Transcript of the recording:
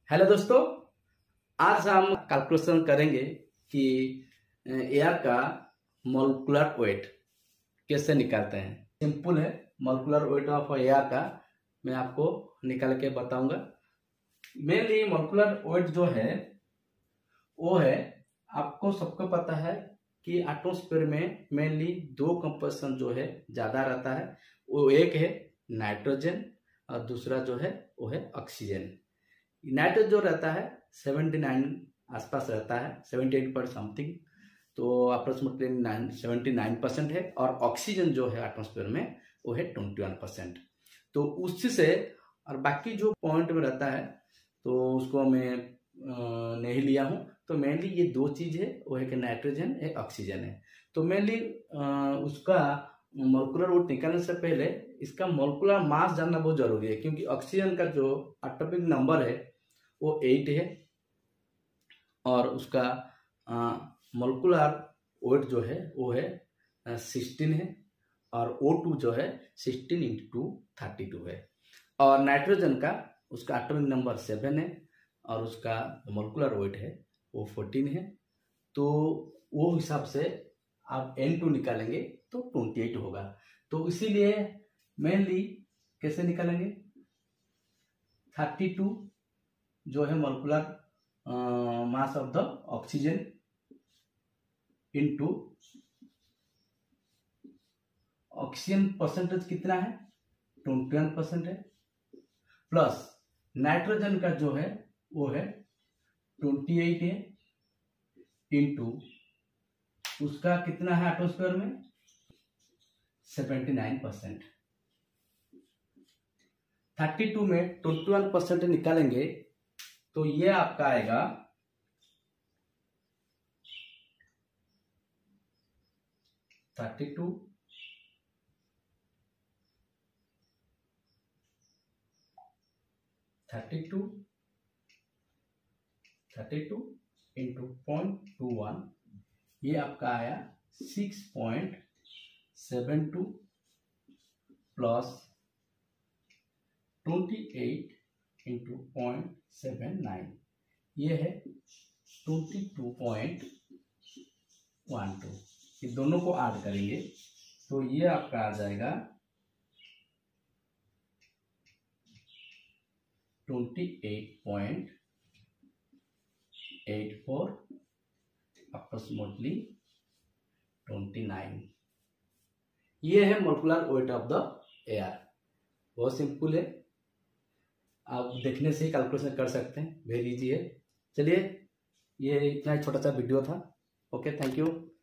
Hello दोस्तों, आज हम कैलकुलेशन करेंगे कि एयर का मॉलिक्यूलर वेट कैसे निकालते हैं। सिंपल है, मॉलिक्यूलर वेट ऑफ एयर का मैं आपको निकाल के बताऊंगा। मेनली मॉलिक्यूलर वेट जो है वो है, आपको सबको पता है कि एटमॉस्फेयर में मेनली दो कंपोजिशन जो है ज़्यादा रहता है। वो एक है नाइट्रोजन और दूसरा जो है वो है ऑक्सीजन। नाइट्रोजन जो रहता है 79 आसपास रहता है, 78 पर समथिंग, तो अप्रोक्सीमेटली 79% है। और ऑक्सीजन जो है एटमॉस्फेयर में वो है 21%। तो उससे और बाकी जो पॉइंट में रहता है तो उसको मैं नहीं लिया हूँ। तो मेनली ये दो चीज़ है, वो है कि नाइट्रोजन है, ऑक्सीजन है। तो मेनली उसका मॉलिक्यूलर वेट निकालने से पहले इसका मॉलिक्यूलर मास जानना बहुत जरूरी है, क्योंकि ऑक्सीजन का जो एटॉमिक नंबर है वो 8 है और उसका मॉलिक्यूलर वेट जो है वो है 16 है और O2 जो है 16 × 32 है। और नाइट्रोजन का उसका एटॉमिक नंबर 7 है और उसका मॉलिक्यूलर वेट है वो 14 है। तो वो हिसाब से आप N2 निकालेंगे तो 28 होगा। तो इसीलिए मेनली कैसे निकालेंगे, 32 जो है molecular mass of the oxygen into oxygen percentage कितना है 21% है, प्लस नाइट्रोजन का जो है वो है 28 है, इनटू उसका कितना है एटमॉस्फेयर में 79%। 32 में 21% निकालेंगे तो ये आपका आएगा 32 इंटू 0.21, ये आपका आया 6.72 प्लस 28 इंटू 0.79, ये है 22.12। ये दोनों को ऐड करेंगे तो ये आपका आ जाएगा 28.84 अप्रोक्सीमेटली 29। ये है molecular weight of the air. बहुत सिंपल है, आप देखने से ही कैलकुलेशन कर सकते हैं, वेरी इजी है। चलिए, ये इतना ही छोटा सा वीडियो था। Okay, thank you.